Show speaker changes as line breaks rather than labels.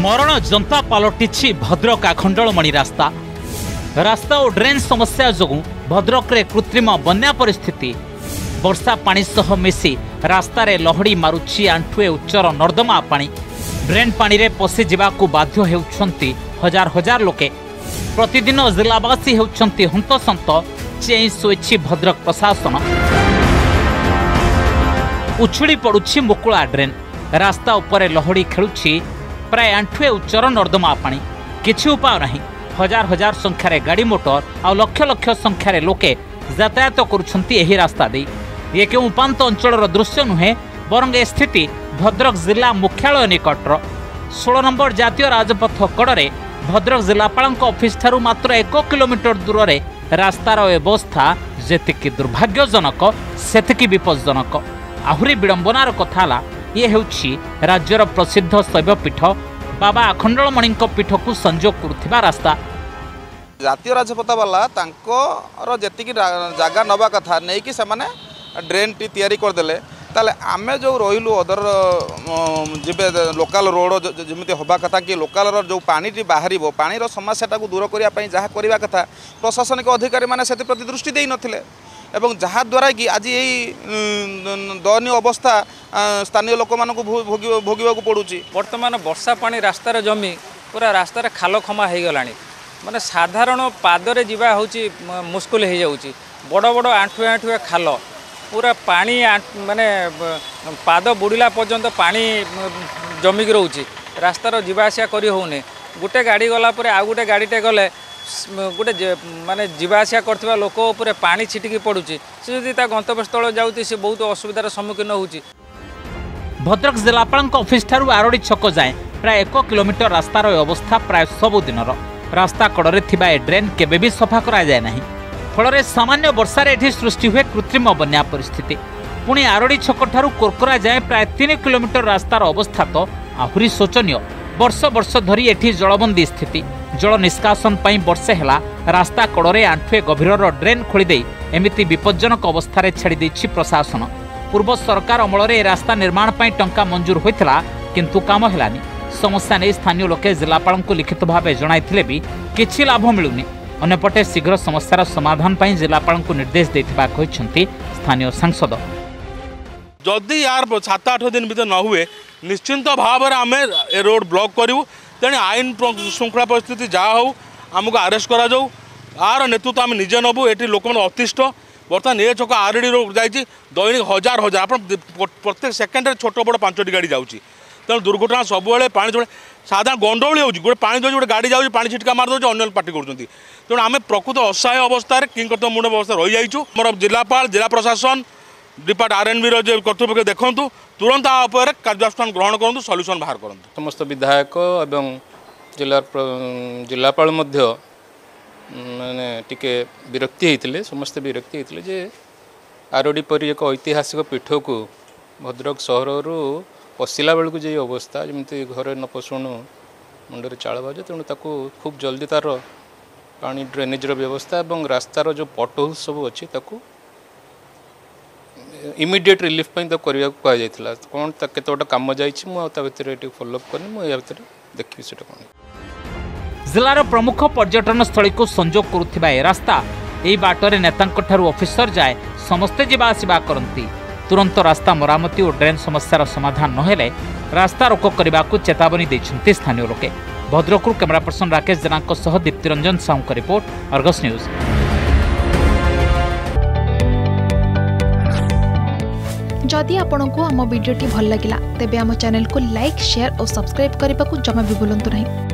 मरण जंता पलटि भद्रक आखंडलमणि रास्ता रास्ता और ड्रेन समस्या जो भद्रक रे कृत्रिम बन्या परिस्थिति वर्षा पानी सह मिसी रास्तार लहड़ी मारुछि आंठुए उच्चर नर्दमा पानी ड्रेन पानी रे पशि जावाकू बाध्य हेउछंती हजार हजार लोके प्रतिदिन जिलावासी हेउछंती हंतसंत चेई सोइछि भद्रक प्रशासन उछुड़ी पड़ुछि मुकुला ड्रेन रास्ता उपरे लहड़ी खेलुछि प्राय आंठुए उच्चर नर्दमा पानी किछि उपाय नहीं हजार हजार संख्यार गाड़ी मोटर आ लक्ष लक्ष संख्यार लोके यातायात करुछंती एही रास्ता दे ये केउ उपांत अंचलर दृश्य नुहे बरंग ए स्थिति भद्रक जिला मुख्यालय निकटर 16 नंबर जातीय राजपथ कड़े भद्रक जिलापाल ऑफिस ठारू मात्र 1 किलोमीटर दूर रे रास्तार अवस्था जेतिकी दुर्भाग्यजनक सेतिकी विपज्जनक आहुरी विडंबनार कथा ये हेउछि राज्यर प्रसिद्ध शैवपीठ बाबा आखंडलमणि पीठ को संजोग करुथिबा रास्ता
जातीय राजपथ वाला तांको जेतिकी जागा नवा कथा नहीं कि सेमाने ड्रेन टी तैयारी करदेले ताले आमे जो रहिलु अदर जिबे लोकल रोड जमिति होबा कथा कि लोकल जो पानी टी बाहरिबो पानी रो समस्याटा को दूर करिया पई जहा करिबा कथा प्रशासनिक अधिकारी माने सेति प्रति दृष्टि देई नथिले एवं जहा द्वारा कि आज यही दयनीय अवस्था स्थानीय लोक मानक भोगवा पड़ुची।
वर्तमान वर्षा पानी रास्तार जमी पूरा रास्तार खाल खमा हो गला माने साधारण पादरे जीवा होची मुस्किल हो जाउची बड़ बड़ आंठुए आंठुए खाल पूरा पानी माने पाद बुड़िला पर्यंत पानी जमिक रोची रास्तार जीवा आसिया करी होने गोटे गाड़ी गला परे आ गोटे गाड़ीटे गले गोटे माने जीवा आसिया करथिबा लोक उपरे पानी छिटिकी पड़ुची से जदि ता गंतव्य स्थल जाउती से बहुत असुविधार सम्मुखीन होउची।
भद्रक जिलापाल ऑफिस ठारू आरोडी छक जाए प्राय 1 किलोमीटर रास्तार अवस्था प्राय सबुदिनर रास्ता कड़े थिबा ए ड्रेन केबे भी सफा करा जाए नहीं फल सामान्य वर्षार एठी सृष्टि हुए कृत्रिम बन्या परिस्थिति पुणी आरोडी छक ठारू कोरकोरा जाए प्राय 3 किलोमीटर रास्तार अवस्था तो आहुरी शोचनीय वर्ष वर्ष धरी एठी जलबंदी स्थिति जल निष्कासन पई वर्षे हेला रास्ता कड़े आंठुए गभीर ड्रेन खोली देई एमिति विपज्जनक अवस्था छाड़ी देछि प्रशासन पूर्व सरकार अमल रे रास्ता निर्माण पई टंका मंजूर होइथिला किंतु काम हेलानी समस्या नहीं स्थानीय लोके जिलापाल को लिखित भाव जणाइथिले भी किछि लाभ मिलुनी अन्यपटे शीघ्र समस्यार समाधान पई जिलापाल को निर्देश देथिबा कहिसंती स्थानीय सांसद
जदि यार 7-8 दिन भीतर न हुए निश्चिंत भाव में आम रोड ब्लॉक करूँ तेणु आईन श्रृंखला परिस्थिति जहाँ हो आमको आरेस्ट करा जाऊ आर नेतृत्व आम निजे नबू ये लोक अतिष्ठ बर्तमान ये छक आरडी जाइए दैनिक हजार हजार आप प्रत्येक सेकेंड छोट बड़ 5टी गाड़ी जाऊँगी तेणु दुर्घटना सबुले पानी जो साधारण गंडोली हो गोटे पानी जो गोटे गाड़ी जाऊँगी पानी छिटका मारदे अन्न पार्टी कर तेणु आम प्रकृत असहाय अवस्था किंकर्तव्य मूढ़ अवस्था रही जाइए मोर जिलापाल जिला प्रशासन डिपार्ट आरएनबी कर्तृपक्ष देखूँ तुरंत आपर कार्यानुष्ठान ग्रहण करूँ सल्यूशन बाहर करूँ।
समस्त विधायक एवं जिलापाल माने टिके विरक्ति होते समस्ते विरक्ति होते जे आरोडी परी एक ऐतिहासिक पीठ को भद्रक सहर पशिला बेलू जो अवस्था जमी घरे न पशुणु मुंडे चाल बाजे तेणु ताकू खूब जल्दी तार पानी ड्रेनेज व्यवस्था और रास्तार जो पटहोल सब अच्छी इमिडिएट रिलीफ तो करने को कहुला कौन केतोटा कम जाइए फॉलोअप करनी मुझे देखी से कौन
जिलार प्रमुख पर्यटन स्थली को संजोग करुथिबा ए रास्ता एई बाटरे नेतांक ठारू ऑफिसर जाए समस्ते जीवा आसिबा करंती तुरंत रास्ता मरामती और ड्रेन समस्यार समाधान नहेले रास्ता रोक करने को चेतावनी देछंती स्थानीय लोके। भद्रकरू कैमरा पर्सन राकेश जेना सह दीप्तिरंजन साहू का रिपोर्ट अर्गस न्यूज।
जदि आपंक आम भिडी भल लगा तेब आम चैनल को लाइक शेयर और सब्सक्राइब करने को जमा भी भूलु नहीं।